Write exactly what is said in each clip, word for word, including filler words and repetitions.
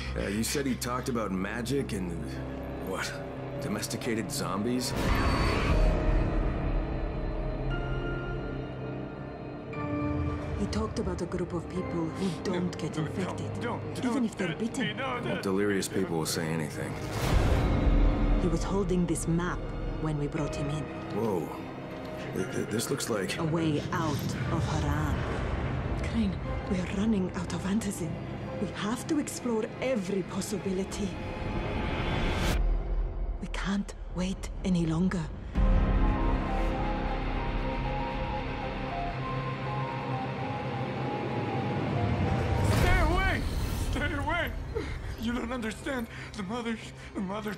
Uh, you said he talked about magic and... what? Domesticated zombies? He talked about a group of people who don't get infected, even if they're bitten. Well, delirious people will say anything. He was holding this map when we brought him in. Whoa. Th th this looks like... A way out of Haran. Crane, we are running out of antizin. We have to explore every possibility. We can't wait any longer. Stay away! Stay away! You don't understand. The mothers, the mothers...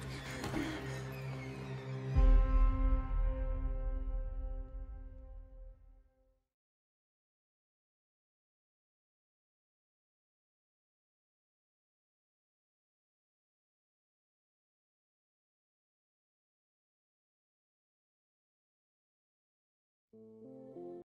Thank you.